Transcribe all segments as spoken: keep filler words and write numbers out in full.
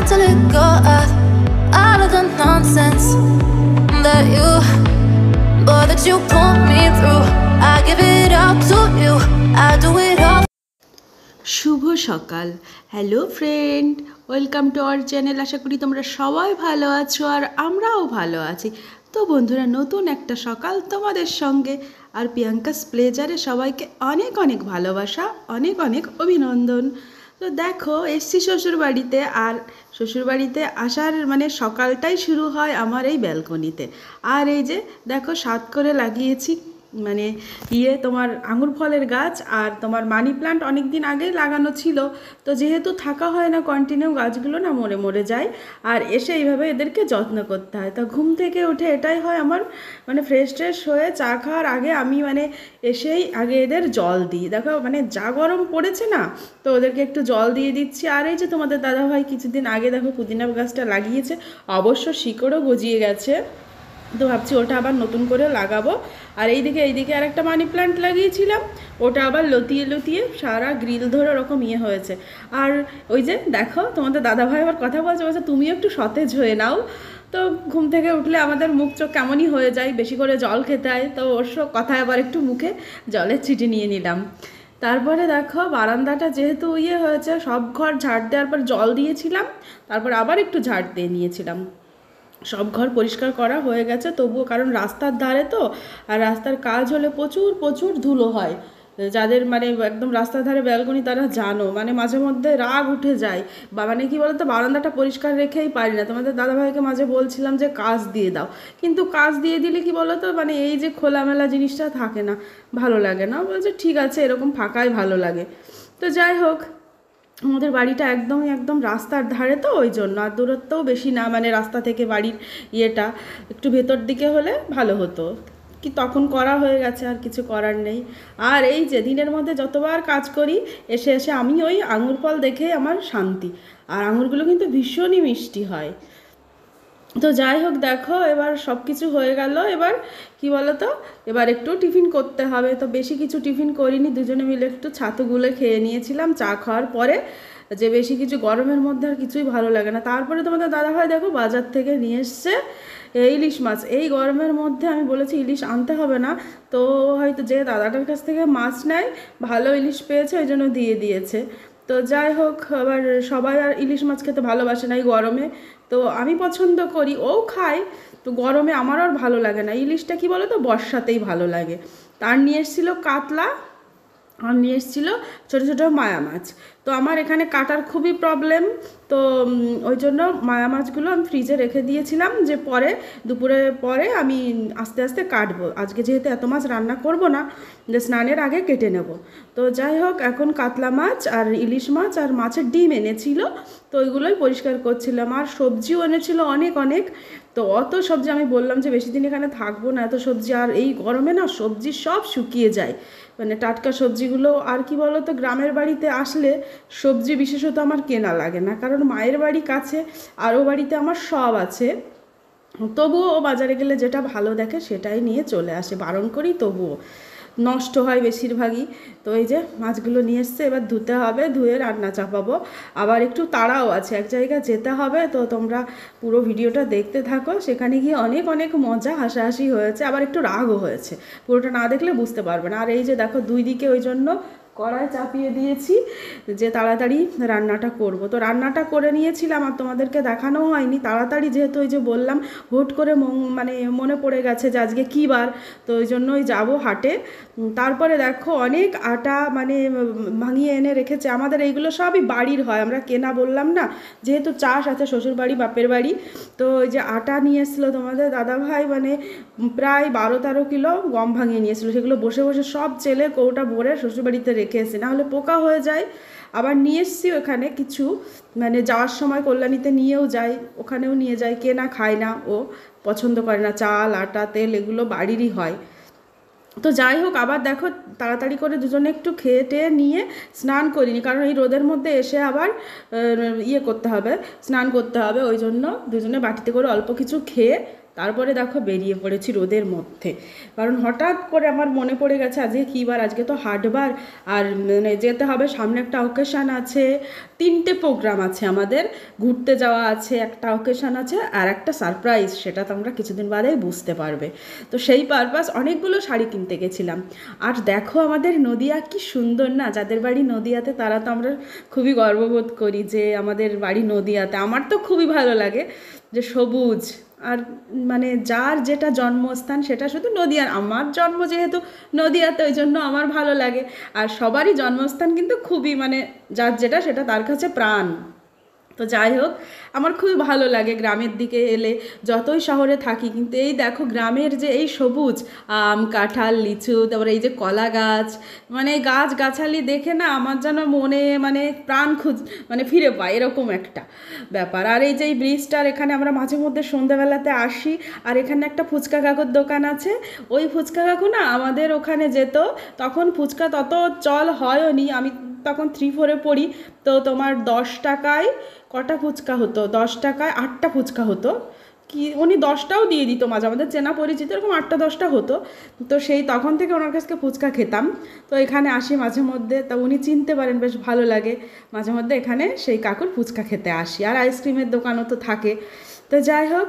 to let go of all of the nonsense that you, boy, that you put me through. I give it up to you, I do it all. শুভ সকাল। Hello friend, welcome to our channel. আশা করি তোমরা সবাই ভালো আছো আর আমরাও ভালো আছি। তো বন্ধুরা, নতুন একটা সকাল তোমাদের সঙ্গে আর প্রিয়াঙ্কাস প্লেজারে সবাইকে অনেক অনেক ভালোবাসা, অনেক অনেক অভিনন্দন। তো দেখো, এসছি শ্বশুরবাড়িতে, আর শ্বশুরবাড়িতে আসার মানে সকালটাই শুরু হয় আমার এই ব্যালকনিতে। আর এই যে দেখো, সাত করে লাগিয়েছি মানে ইয়ে তোমার আঙুর ফলের গাছ, আর তোমার মানি প্লান্ট অনেক দিন আগেই লাগানো ছিল। তো যেহেতু থাকা হয় না কন্টিনিউ, গাছগুলো না মরে মরে যায়, আর এসে এইভাবে এদেরকে যত্ন করতে হয়। তো ঘুম থেকে উঠে এটাই হয় আমার, মানে ফ্রেশ ট্রেশ হয়ে চা খাওয়ার আগে আমি মানে এসেই আগে এদের জল দিই। দেখো মানে যা গরম পড়েছে না, তো ওদেরকে একটু জল দিয়ে দিচ্ছি। আর এই যে তোমাদের দাদাভাই কিছুদিন আগে দেখো পুদিনা গাছটা লাগিয়েছে, অবশ্য শিকড়ও গজিয়ে গেছে, তো ভাবছি ওটা আবার নতুন করে লাগাবো। আর এইদিকে এইদিকে আর একটা মানি প্লান্ট লাগিয়েছিলাম, ওটা আবার লতিয়ে লতিয়ে সারা গ্রিল ধরে ওরকম ইয়ে হয়েছে। আর ওই যে দেখো তোমাদের দাদাভাই আবার কথা বলছে, বলছে তুমিও একটু সতেজ হয়ে নাও। তো ঘুম থেকে উঠলে আমাদের মুখ চোখ কেমনই হয়ে যায়, বেশি করে জল খেতে হয়, তো ওর সব কথায় আবার একটু মুখে জলের ছিটি নিয়ে নিলাম। তারপরে দেখো বারান্দাটা যেহেতু ইয়ে হয়েছে, সব ঘর ঝাড় দেওয়ার পর জল দিয়েছিলাম, তারপর আবার একটু ঝাড় দিয়ে নিয়েছিলাম। সব ঘর পরিষ্কার করা হয়ে গেছে তবুও, কারণ রাস্তার ধারে তো, আর রাস্তার কাজ হলে প্রচুর প্রচুর ধুলো হয়। যাদের মানে একদম রাস্তার ধারে ব্যালকনি তারা জানো, মানে মাঝে মধ্যে রাগ উঠে যায়, বা মানে কী বলতো, বারান্দাটা পরিষ্কার রেখেই পারি না। তোমাদের দাদাভাইকে মাঝে বলছিলাম যে কাজ দিয়ে দাও, কিন্তু কাজ দিয়ে দিলে কি বলতো, মানে এই যে খোলামেলা জিনিসটা থাকে না, ভালো লাগে না। বলছে ঠিক আছে, এরকম ফাঁকাই ভালো লাগে। তো যাই হোক, আমাদের বাড়িটা একদমই একদম রাস্তার ধারে, তো ওই জন্য আর দূরত্বও বেশি না, মানে রাস্তা থেকে বাড়ির ইয়েটা একটু ভেতর দিকে হলে ভালো হতো, কি তখন করা হয়ে গেছে, আর কিছু করার নেই। আর এই যে দিনের মধ্যে যতবার কাজ করি, এসে এসে আমি ওই আঙুর ফল দেখে আমার শান্তি, আর আঙুরগুলো কিন্তু ভীষণই মিষ্টি হয়। তো যাই হোক, দেখো এবার সব কিছু হয়ে গেল। এবার কি বলো তো, এবার একটু টিফিন করতে হবে। তো বেশি কিছু টিফিন করিনি, দুজনে মিলে একটু ছাতু গুলে খেয়ে নিয়েছিলাম চা খাওয়ার পরে, যে বেশি কিছু গরমের মধ্যে আর কিছুই ভালো লাগে না। তারপরে তোমাদের দাদাভাই দেখো বাজার থেকে নিয়ে এসছে ইলিশ মাছ। এই গরমের মধ্যে আমি বলেছি ইলিশ আনতে হবে না, তো হয়তো যে দাদাটার কাছ থেকে মাছ নেয় ভালো ইলিশ পেয়েছে, ওই জন্য দিয়ে দিয়েছে। তো যাই হোক, আবার সবাই আর ইলিশ মাছ খেতে ভালোবাসে না এই গরমে, তো আমি পছন্দ করি, ও খায়, তো গরমে আমার আর ভালো লাগে না। ইলিশটা কি বলো তো, বর্ষাতেই ভালো লাগে। তার নিয়ে এসেছিলো কাতলা, আর নিয়ে এসেছিলো ছোটো ছোটো মায়া মাছ। তো আমার এখানে কাটার খুবই প্রবলেম, তো ওই জন্য মায়া মাছগুলো আমি ফ্রিজে রেখে দিয়েছিলাম, যে পরে দুপুরের পরে আমি আস্তে আস্তে কাটবো। আজকে যেহেতু এত মাছ রান্না করব না, যে স্নানের আগে কেটে নেব। তো যাই হোক, এখন কাতলা মাছ আর ইলিশ মাছ আর মাছের ডিম এনেছিল, তো ওইগুলোই পরিষ্কার করছিলাম। আর সবজিও এনেছিল অনেক অনেক, তো অত সবজি আমি বললাম যে বেশি দিন এখানে থাকবো না, এত সবজি, আর এই গরমে না সবজি সব শুকিয়ে যায়, মানে টাটকা সবজিগুলো। আর কি বলো তো, গ্রামের বাড়িতে আসলে সবজি বিশেষত আমার কেনা লাগে না, কারণ মায়ের বাড়ি কাছে, আরও বাড়িতে আমার সব আছে, তবুও ও বাজারে গেলে যেটা ভালো দেখে সেটাই নিয়ে চলে আসে, বারণ করি তবুও নষ্ট হয় বেশিরভাগই। তো এই যে মাছগুলো নিয়ে এসছে, এবার ধুতে হবে, ধুয়ে রান্না চাপাবো। আবার একটু তাড়াও আছে, এক জায়গায় যেতে হবে, তো তোমরা পুরো ভিডিওটা দেখতে থাকো। সেখানে গিয়ে অনেক অনেক মজা, হাসাহাসি হয়েছে, আবার একটু রাগও হয়েছে, পুরোটা না দেখলে বুঝতে পারবে না। আর এই যে দেখো দুই দিকে ওই জন্য কড়াই চাপিয়ে দিয়েছি যে তাড়াতাড়ি রান্নাটা করব। তো রান্নাটা করে নিয়েছিলাম আর তোমাদেরকে দেখানো হয়নি, তাড়াতাড়ি যেহেতু ওই যে বললাম হুট করে মানে মনে পড়ে গেছে যে আজকে কী বার, তো ওই জন্যই যাবো হাটে। তারপরে দেখো অনেক আটা মানে ভাঙিয়ে এনে রেখেছে, আমাদের এইগুলো সবই বাড়ির হয়, আমরা কেনা বললাম না, যেহেতু চাষ আছে শ্বশুর বাড়ি বাপের বাড়ি। তো ওই যে আটা নিয়ে এসেছিলো তোমাদের দাদাভাই, মানে প্রায় বারো তেরো কিলো গম ভাঙিয়ে নিয়ে এসেছিলো, সেগুলো বসে বসে সব চেলে কৌটা ভরে শ্বশুরবাড়িতে রেখে এসে, নাহলে পোকা হয়ে যায়। আবার নিয়ে এসছি ওখানে কিছু, মানে যাওয়ার সময় কল্যাণীতে নিয়েও যাই, ওখানেও নিয়ে যাই, কেনা খায় না, ও পছন্দ করে না, চাল আটা তেল এগুলো বাড়িরই হয়। তো যাই হোক, আবার দেখো তাড়াতাড়ি করে দুজনে একটু খেয়ে টেয়ে নিয়ে স্নান করিনি, কারণ এই রোদের মধ্যে এসে আবার ইয়ে করতে হবে, স্নান করতে হবে, ওই জন্য দুজনে বাটিতে করে অল্প কিছু খেয়ে তারপরে দেখো বেরিয়ে পড়েছি রোদের মধ্যে, কারণ হঠাৎ করে আমার মনে পড়ে গেছে আজকে কী বার, আজকে তো হাটবার, আর মানে যেতে হবে, সামনে একটা অকেশান আছে, তিনটে প্রোগ্রাম আছে আমাদের, ঘুরতে যাওয়া আছে, একটা অকেশান আছে, আর একটা সারপ্রাইজ, সেটা তোমরা কিছুদিন বাদেই বুঝতে পারবে। তো সেই পারপাস অনেকগুলো শাড়ি কিনতে গেছিলাম। আর দেখো আমাদের নদিয়া কি সুন্দর না, যাদের বাড়ি নদিয়াতে তারা তো আমরা খুবই গর্ববোধ করি যে আমাদের বাড়ি নদিয়াতে। আমার তো খুবই ভালো লাগে যে সবুজ, আর মানে যার যেটা জন্মস্থান সেটা শুধু নদিয়ার, আমার জন্ম যেহেতু নদিয়াতে ওই জন্য আমার ভালো লাগে। আর সবারই জন্মস্থান কিন্তু খুবই মানে যার যেটা সেটা তার কাছে প্রাণ। তো যাই হোক, আমার খুবই ভালো লাগে গ্রামের দিকে এলে, যতই শহরে থাকি কিন্তু এই দেখো গ্রামের যে এই সবুজ, আম কাঁঠাল লিচু, তারপরে এই যে কলা গাছ, মানে গাছ গাছালি দেখে না আমার যেন মনে মানে প্রাণ খুঁজ মানে ফিরে পায়, এরকম একটা ব্যাপার। আর এই যে এই ব্রিজটার এখানে আমরা মাঝে মধ্যে সন্ধ্যাবেলাতে আসি, আর এখানে একটা ফুচকা কাকুর দোকান আছে, ওই ফুচকা কাকু না আমাদের ওখানে যেত, তখন ফুচকা তত চল হয়ও নি, আমি তখন থ্রি ফোরে পড়ি, তো তোমার দশ টাকায় কটা ফুচকা হতো, দশ টাকায় আটটা ফুচকা হতো, কি উনি দশটাও দিয়ে দিত মাঝে, আমাদের চেনা পরিচিত এরকম আটটা দশটা হতো। তো সেই তখন থেকে ওনার কাছে ফুচকা খেতাম। তো এখানে আসি মাঝে মধ্যে, তা উনি চিনতে পারেন, বেশ ভালো লাগে, মাঝে মধ্যে এখানে সেই কাকুর ফুচকা খেতে আসি। আর আইসক্রিমের দোকানও তো থাকে। তো যাই হোক,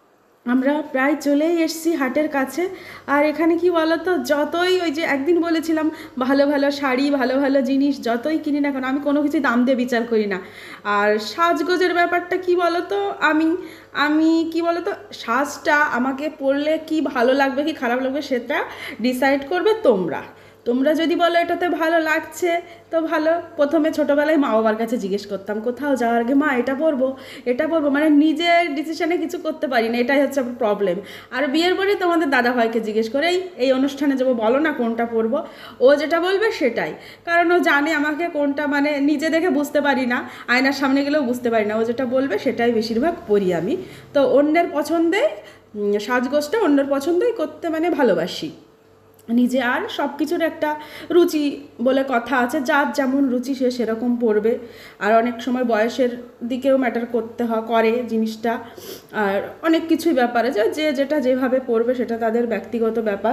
আমরা প্রায় চলেই এসেছি হাটের কাছে। আর এখানে কি বলো তো, যতই ওই যে একদিন বলেছিলাম ভালো ভালো শাড়ি, ভালো ভালো জিনিস যতই কিনি না কেন, আমি কোনো কিছু দাম দিয়ে বিচার করি না। আর সাজগোজের ব্যাপারটা কি বলো তো, আমি আমি কি বলো তো, সাজটা আমাকে পরলে কি ভালো লাগবে কি খারাপ লাগবে সেটা ডিসাইড করবে তোমরা। তোমরা যদি বলো এটাতে ভালো লাগছে তো ভালো। প্রথমে ছোটোবেলায় মা বাবার কাছে জিজ্ঞেস করতাম কোথাও যাওয়ার আগে, মা এটা পরবো এটা পরবো, মানে নিজের ডিসিশনে কিছু করতে পারি না, এটাই হচ্ছে আমার প্রবলেম। আর বিয়ের পরে তোমাদের দাদা ভাইকে জিজ্ঞেস করে এই এই অনুষ্ঠানে যাবো, বলো না কোনটা পরবো, ও যেটা বলবে সেটাই, কারণ ও জানে আমাকে কোনটা মানে নিজে দেখে বুঝতে পারি না, আয়নার সামনে গেলেও বুঝতে পারি না, ও যেটা বলবে সেটাই বেশিরভাগ পরি আমি। তো অন্যের পছন্দে সাজগোজটা অন্যের পছন্দই করতে মানে ভালোবাসি নিজে। আর সব কিছুর একটা রুচি বলে কথা আছে, যার যেমন রুচি সে সেরকম পড়বে। আর অনেক সময় বয়সের দিকেও ম্যাটার করতে হয় করে জিনিসটা, আর অনেক কিছুই ব্যাপার আছে, যে যেটা যেভাবে পড়বে সেটা তাদের ব্যক্তিগত ব্যাপার।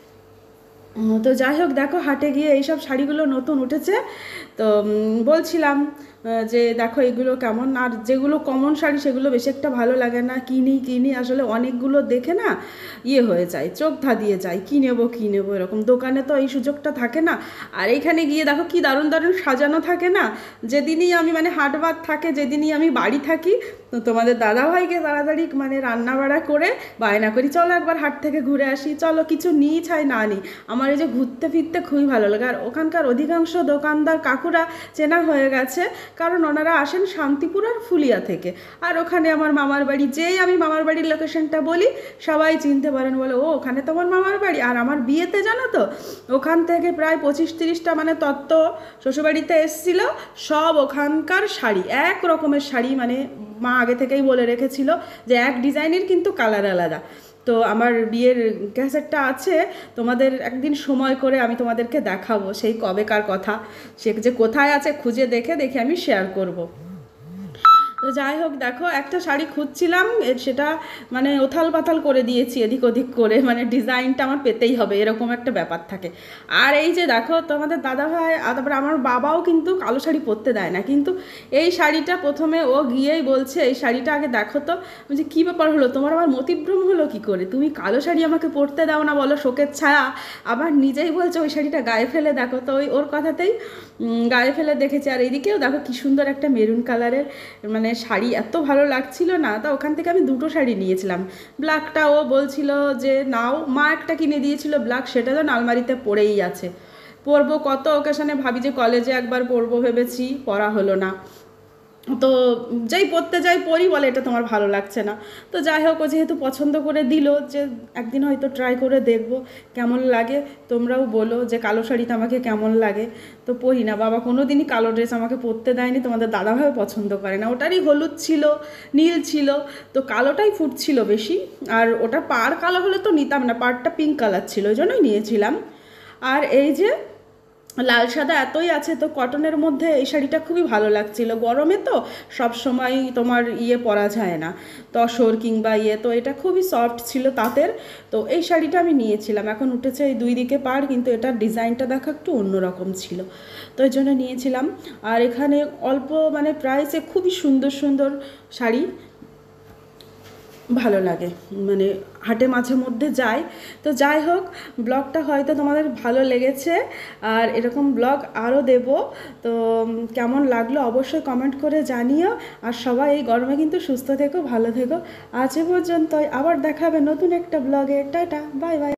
তো যাই হোক, দেখো হাটে গিয়ে এইসব শাড়িগুলো নতুন উঠেছে, তো বলছিলাম যে দেখো এগুলো কেমন, আর যেগুলো কমন শাড়ি সেগুলো বেশি একটা ভালো লাগে না, কিনি কিনি আসলে অনেকগুলো দেখে না ইয়ে হয়ে যায়, চোখ ধাঁধিয়ে যায়, কী নেবো কী নেবো এরকম। দোকানে তো এই সুযোগটা থাকে না। আর এইখানে গিয়ে দেখো কি দারুণ দারুণ সাজানো থাকে না, যেদিনই আমি মানে হাটবার থাকে, যেদিনই আমি বাড়ি থাকি, তো তোমাদের দাদাভাইকে তাড়াতাড়ি মানে রান্না বাড়া করে বায়না করি চলো একবার হাট থেকে ঘুরে আসি, চলো কিছু নিই চাই না নিই, আমার এই যে ঘুরতে ফিরতে খুবই ভালো লাগে। আর ওখানকার অধিকাংশ দোকানদার কাকুরা চেনা হয়ে গেছে, কারণ ওনারা আসেন শান্তিপুর আর ফুলিয়া থেকে। আর ওখানে আমার মামার বাড়ি, যেই আমি মামার বাড়ির লোকেশনটা বলি সবাই চিনতে পারেন, বলে ও ওখানে তো আমার মামার বাড়ি। আর আমার বিয়েতে জানো তো ওখান থেকে প্রায় পঁচিশ তিরিশটা মানে তত্ত্ব শ্বশুরবাড়িতে এসেছিল, সব ওখানকার শাড়ি, এক রকমের শাড়ি, মানে মা আগে থেকেই বলে রেখেছিল যে এক ডিজাইনের কিন্তু কালার আলাদা। তো আমার বিয়ের ক্যাসেটটা আছে, তোমাদের একদিন সময় করে আমি তোমাদেরকে দেখাবো, সেই কবেকার কথা, সে যে কোথায় আছে খুঁজে দেখে দেখে আমি শেয়ার করব। তো যাই হোক, দেখো একটা শাড়ি খুঁজছিলাম, সেটা মানে ওথাল পাথাল করে দিয়েছি এদিক ওদিক করে, মানে ডিজাইনটা আমার পেতেই হবে এরকম একটা ব্যাপার থাকে। আর এই যে দেখো তোমাদের দাদাভাই, তারপরে আমার বাবাও কিন্তু কালো শাড়ি পরতে দেয় না, কিন্তু এই শাড়িটা প্রথমে ও গিয়েই বলছে এই শাড়িটা আগে দেখো তো। বলছি কী ব্যাপার হলো তোমার, আমার মতিভ্রম হলো কী করে, তুমি কালো শাড়ি আমাকে পরতে দাও না বলো, শোকের ছায়া, আবার নিজেই বলছে ওই শাড়িটা গায়ে ফেলে দেখো। তো ওই ওর কথাতেই গায়ে ফেলে দেখেছি। আর এইদিকেও দেখো কী সুন্দর একটা মেরুন কালারের মানে শাড়ি, এত ভালো লাগছিল না, তা ওখান থেকে আমি দুটো শাড়ি নিয়েছিলাম। ব্ল্যাকটা ও বলছিল যে নাও, মা একটা কিনে দিয়েছিল ব্ল্যাক, সেটা তো আলমারিতে পড়েই আছে, পরবো কত ওকেশনে, ভাবি যে কলেজে একবার পরবো ভেবেছি, পরা হলো না। তো যেই পরতে যাই পরি বলে এটা তোমার ভালো লাগছে না। তো যাই হোক, ও যেহেতু পছন্দ করে দিল যে একদিন হয়তো ট্রাই করে দেখবো কেমন লাগে, তোমরাও বলো যে কালো শাড়িতে আমাকে কেমন লাগে। তো পরি না, বাবা কোনো দিনই কালো ড্রেস আমাকে পরতে দেয়নি, তোমাদের দাদাভাইও পছন্দ করে না, ওটারই হলুদ ছিল নীল ছিল, তো কালোটাই ফুটছিল বেশি। আর ওটা পাড় কালো হলে তো নিতাম না, পাড়টা পিঙ্ক কালার ছিল, ওই জন্যই নিয়েছিলাম। আর এই যে লাল সাদা এতই আছে, তো কটনের মধ্যে এই শাড়িটা খুবই ভালো লাগছিল। গরমে তো সব সময় তোমার ইয়ে পরা যায় না, তসর কিংবা ইয়ে, তো এটা খুবই সফট ছিল তাঁতের। তো এই শাড়িটা আমি নিয়েছিলাম। এখন উঠেছে এই দুই দিকে পাড়, কিন্তু এটার ডিজাইনটা দেখো একটু অন্যরকম ছিল, তো এই জন্য নিয়েছিলাম। আর এখানে অল্প মানে প্রাইসে খুবই সুন্দর সুন্দর শাড়ি ভালো লাগে, মানে হাটে মাঝে মধ্যে যাই। তো যাই হোক, ব্লগটা হয়তো তোমাদের ভালো লেগেছে, আর এরকম ব্লগ আরও দেব। তো কেমন লাগলো অবশ্যই কমেন্ট করে জানিও। আর সবাই এই গরমে কিন্তু সুস্থ থেকো, ভালো থেকো। আজ এ পর্যন্তই, আবার দেখা হবে নতুন একটা ব্লগে। Tata, bye by.